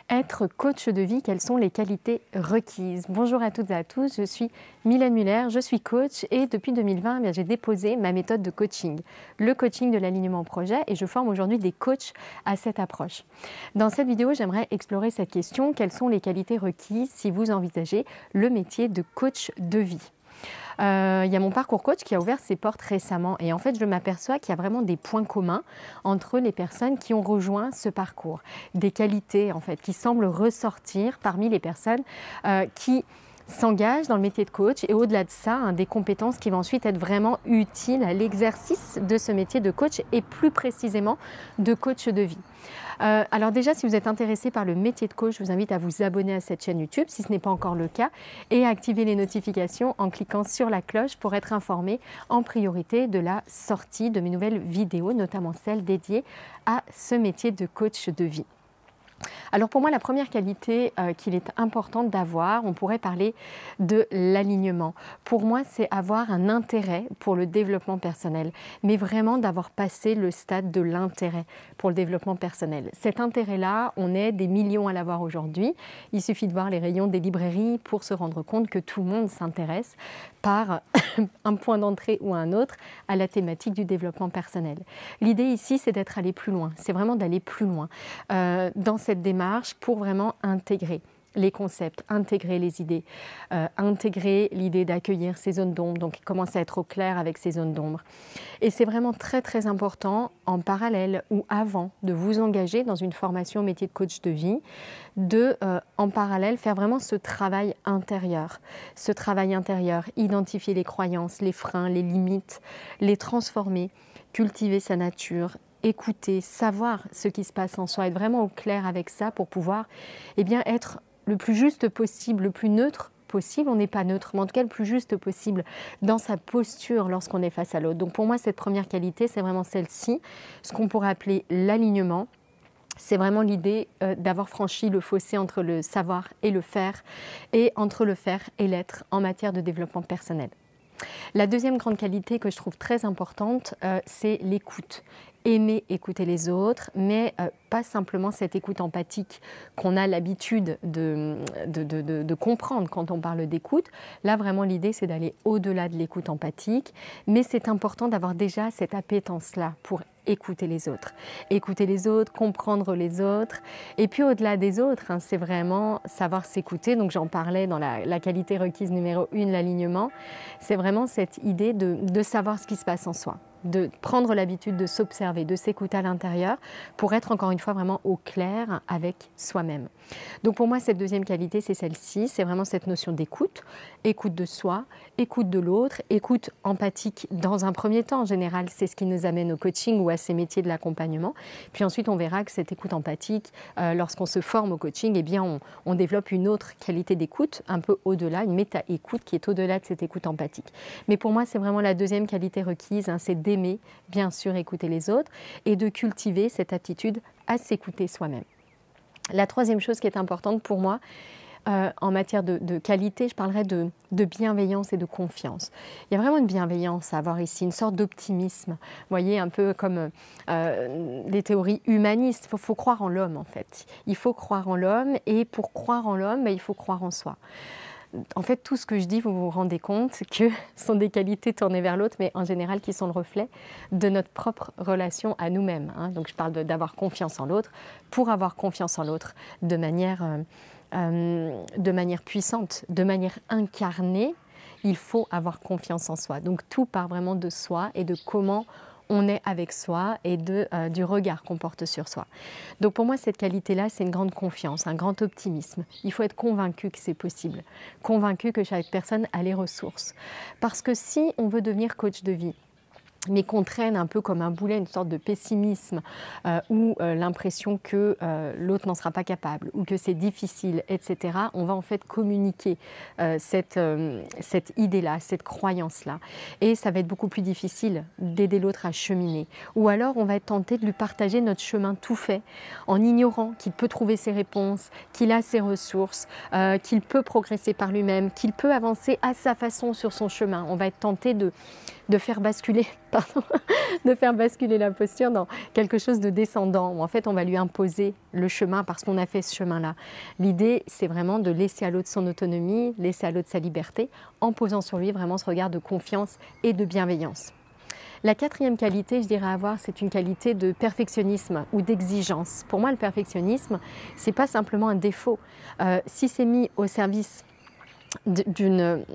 Être coach de vie, quelles sont les qualités requises? Bonjour à toutes et à tous, je suis Mylène Muller, je suis coach et depuis 2020, j'ai déposé ma méthode de coaching, le coaching de l'alignement au projet, et je forme aujourd'hui des coachs à cette approche. Dans cette vidéo, j'aimerais explorer cette question, quelles sont les qualités requises si vous envisagez le métier de coach de vie? Il y a mon parcours coach qui a ouvert ses portes récemment et en fait je m'aperçois qu'il y a vraiment des points communs entre les personnes qui ont rejoint ce parcours, des qualités en fait qui semblent ressortir parmi les personnes qui s'engagent dans le métier de coach et au-delà de ça, des compétences qui vont ensuite être vraiment utiles à l'exercice de ce métier de coach et plus précisément de coach de vie. Alors déjà, si vous êtes intéressé par le métier de coach, je vous invite à vous abonner à cette chaîne YouTube si ce n'est pas encore le cas et à activer les notifications en cliquant sur la cloche pour être informé en priorité de la sortie de mes nouvelles vidéos, notamment celles dédiées à ce métier de coach de vie. Alors pour moi, la première qualité qu'il est important d'avoir, on pourrait parler de l'alignement. Pour moi, c'est avoir un intérêt pour le développement personnel, mais vraiment d'avoir passé le stade de l'intérêt pour le développement personnel. Cet intérêt-là, on est des millions à l'avoir aujourd'hui. Il suffit de voir les rayons des librairies pour se rendre compte que tout le monde s'intéresse par un point d'entrée ou un autre à la thématique du développement personnel. L'idée ici, c'est d'être allé plus loin. C'est vraiment d'aller plus loin dans cette démarche pour vraiment intégrer les concepts, intégrer les idées, intégrer l'idée d'accueillir ces zones d'ombre, donc commencer à être au clair avec ces zones d'ombre. Et c'est vraiment très très important en parallèle ou avant de vous engager dans une formation au métier de coach de vie, de en parallèle faire vraiment ce travail intérieur. Ce travail intérieur, identifier les croyances, les freins, les limites, les transformer, cultiver sa nature, écouter, savoir ce qui se passe en soi, être vraiment au clair avec ça pour pouvoir être le plus juste possible, le plus neutre possible. On n'est pas neutre, mais en tout cas le plus juste possible dans sa posture lorsqu'on est face à l'autre. Donc pour moi, cette première qualité, c'est vraiment celle-ci, ce qu'on pourrait appeler l'alignement. C'est vraiment l'idée d'avoir franchi le fossé entre le savoir et le faire, et entre le faire et l'être en matière de développement personnel. La deuxième grande qualité que je trouve très importante, c'est l'écoute. Aimer écouter les autres, mais pas simplement cette écoute empathique qu'on a l'habitude de comprendre quand on parle d'écoute. Là, vraiment, l'idée, c'est d'aller au-delà de l'écoute empathique, mais c'est important d'avoir déjà cette appétence-là pour écouter les autres, comprendre les autres. Et puis au-delà des autres, c'est vraiment savoir s'écouter. Donc j'en parlais dans la qualité requise numéro 1, l'alignement. C'est vraiment cette idée de savoir ce qui se passe en soi, de prendre l'habitude de s'observer, de s'écouter à l'intérieur pour être encore une fois vraiment au clair avec soi-même. Donc pour moi, cette deuxième qualité, c'est celle-ci, c'est vraiment cette notion d'écoute, écoute de soi, écoute de l'autre, écoute empathique dans un premier temps. En général, c'est ce qui nous amène au coaching ou à ces métiers de l'accompagnement. Puis ensuite, on verra que cette écoute empathique, lorsqu'on se forme au coaching, on développe une autre qualité d'écoute, un peu au-delà, une méta-écoute qui est au-delà de cette écoute empathique. Mais pour moi, c'est vraiment la deuxième qualité requise, c'est d'aimer, bien sûr, écouter les autres et de cultiver cette attitude à s'écouter soi-même. La troisième chose qui est importante pour moi, en matière de qualité, je parlerai de bienveillance et de confiance. Il y a vraiment une bienveillance à avoir ici, une sorte d'optimisme. Vous voyez, un peu comme des théories humanistes. Il faut croire en l'homme, en fait. Il faut croire en l'homme et pour croire en l'homme, il faut croire en soi. En fait, tout ce que je dis, vous vous rendez compte que ce sont des qualités tournées vers l'autre, mais en général qui sont le reflet de notre propre relation à nous-mêmes. Donc je parle d'avoir confiance en l'autre. Pour avoir confiance en l'autre de manière puissante, de manière incarnée, il faut avoir confiance en soi. Donc tout part vraiment de soi et de comment on est avec soi et du regard qu'on porte sur soi. Donc pour moi, cette qualité-là, c'est une grande confiance, un grand optimisme. Il faut être convaincu que c'est possible, convaincu que chaque personne a les ressources. Parce que si on veut devenir coach de vie, mais qu'on traîne un peu comme un boulet, une sorte de pessimisme ou l'impression que l'autre n'en sera pas capable ou que c'est difficile, etc., on va en fait communiquer cette idée-là, cette croyance-là. Et ça va être beaucoup plus difficile d'aider l'autre à cheminer. Ou alors on va être tenté de lui partager notre chemin tout fait en ignorant qu'il peut trouver ses réponses, qu'il a ses ressources, qu'il peut progresser par lui-même, qu'il peut avancer à sa façon sur son chemin. On va être tenté de de faire basculer, pardon, de faire basculer la posture dans quelque chose de descendant, où en fait on va lui imposer le chemin parce qu'on a fait ce chemin-là. L'idée, c'est vraiment de laisser à l'autre son autonomie, laisser à l'autre sa liberté, en posant sur lui vraiment ce regard de confiance et de bienveillance. La quatrième qualité, je dirais avoir, c'est une qualité de perfectionnisme ou d'exigence. Pour moi, le perfectionnisme, c'est pas simplement un défaut. Si c'est mis au service d'une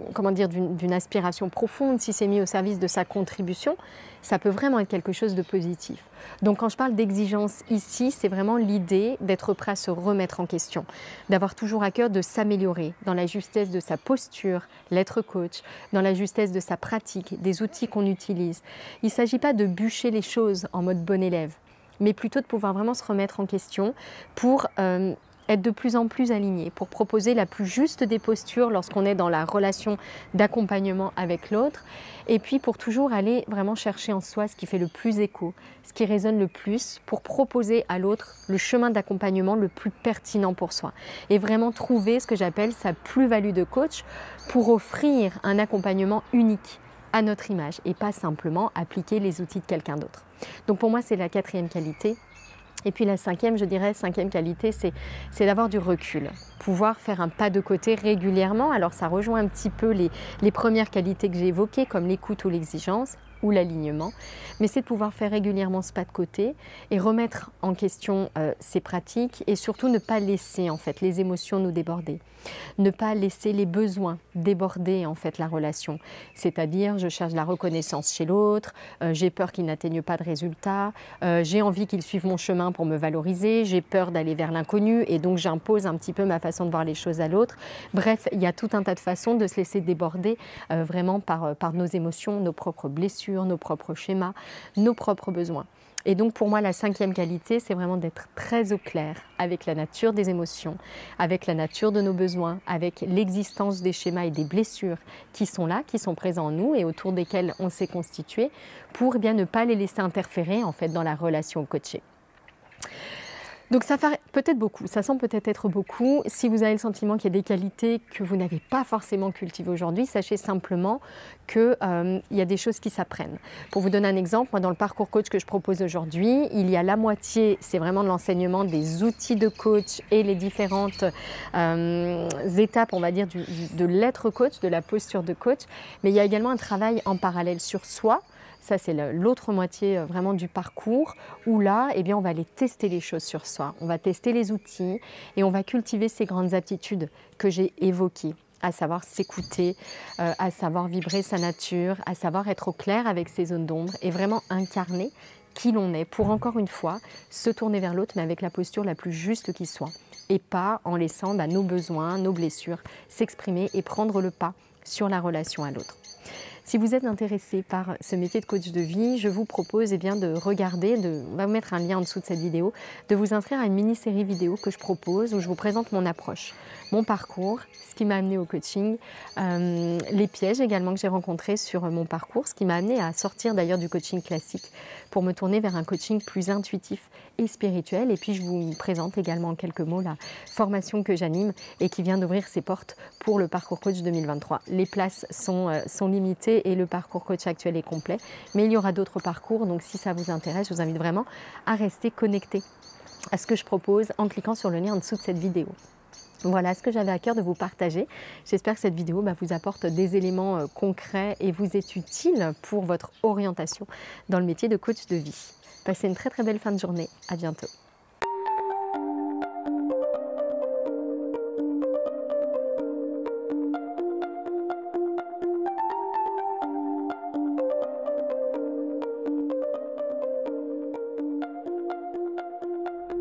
aspiration profonde, si c'est mis au service de sa contribution, ça peut vraiment être quelque chose de positif. Donc quand je parle d'exigence ici, c'est vraiment l'idée d'être prêt à se remettre en question, d'avoir toujours à cœur de s'améliorer dans la justesse de sa posture, l'être coach, dans la justesse de sa pratique, des outils qu'on utilise. Il ne s'agit pas de bûcher les choses en mode bon élève, mais plutôt de pouvoir vraiment se remettre en question pour être de plus en plus aligné, pour proposer la plus juste des postures lorsqu'on est dans la relation d'accompagnement avec l'autre, et puis pour toujours aller vraiment chercher en soi ce qui fait le plus écho, ce qui résonne le plus, pour proposer à l'autre le chemin d'accompagnement le plus pertinent pour soi, et vraiment trouver ce que j'appelle sa plus-value de coach pour offrir un accompagnement unique à notre image, et pas simplement appliquer les outils de quelqu'un d'autre. Donc pour moi, c'est la quatrième qualité. Et puis la cinquième qualité, c'est d'avoir du recul, pouvoir faire un pas de côté régulièrement. Alors ça rejoint un petit peu les premières qualités que j'ai évoquées, comme l'écoute ou l'exigence, ou l'alignement, mais c'est de pouvoir faire régulièrement ce pas de côté et remettre en question ses pratiques, et surtout ne pas laisser en fait les émotions nous déborder, ne pas laisser les besoins déborder en fait la relation, c'est-à-dire je cherche la reconnaissance chez l'autre, j'ai peur qu'il n'atteigne pas de résultats, j'ai envie qu'il suive mon chemin pour me valoriser, j'ai peur d'aller vers l'inconnu et donc j'impose un petit peu ma façon de voir les choses à l'autre. Bref, il y a tout un tas de façons de se laisser déborder vraiment par nos émotions, nos propres blessures, nos propres schémas, nos propres besoins. Et donc pour moi, la cinquième qualité, c'est vraiment d'être très au clair avec la nature des émotions, avec la nature de nos besoins, avec l'existence des schémas et des blessures qui sont là, qui sont présents en nous et autour desquels on s'est constitué, pour bien ne pas les laisser interférer en fait dans la relation coachée. Donc ça fait peut-être beaucoup, ça semble peut-être être beaucoup. Si vous avez le sentiment qu'il y a des qualités que vous n'avez pas forcément cultivées aujourd'hui, sachez simplement qu'il y a des choses qui s'apprennent. Pour vous donner un exemple, moi dans le parcours coach que je propose aujourd'hui, il y a la moitié, c'est vraiment de l'enseignement des outils de coach et les différentes étapes, on va dire, de l'être coach, de la posture de coach. Mais il y a également un travail en parallèle sur soi. Ça, c'est l'autre moitié vraiment du parcours où là, eh bien, on va aller tester les choses sur soi. On va tester les outils et on va cultiver ces grandes aptitudes que j'ai évoquées, à savoir s'écouter, à savoir vibrer sa nature, à savoir être au clair avec ses zones d'ombre et vraiment incarner qui l'on est pour, encore une fois, se tourner vers l'autre mais avec la posture la plus juste qui soit et pas en laissant nos besoins, nos blessures s'exprimer et prendre le pas sur la relation à l'autre. Si vous êtes intéressé par ce métier de coach de vie, je vous propose de regarder, on va vous mettre un lien en dessous de cette vidéo, de vous inscrire à une mini-série vidéo que je propose où je vous présente mon approche, mon parcours, ce qui m'a amené au coaching, les pièges également que j'ai rencontrés sur mon parcours, ce qui m'a amené à sortir d'ailleurs du coaching classique pour me tourner vers un coaching plus intuitif et spirituel. Et puis je vous présente également en quelques mots la formation que j'anime et qui vient d'ouvrir ses portes pour le parcours coach 2023. Les places sont limitées et le parcours coach actuel est complet, mais il y aura d'autres parcours, donc si ça vous intéresse, je vous invite vraiment à rester connecté à ce que je propose en cliquant sur le lien en dessous de cette vidéo. Voilà ce que j'avais à cœur de vous partager. J'espère que cette vidéo vous apporte des éléments concrets et vous est utile pour votre orientation dans le métier de coach de vie. Passez une très très belle fin de journée. À bientôt.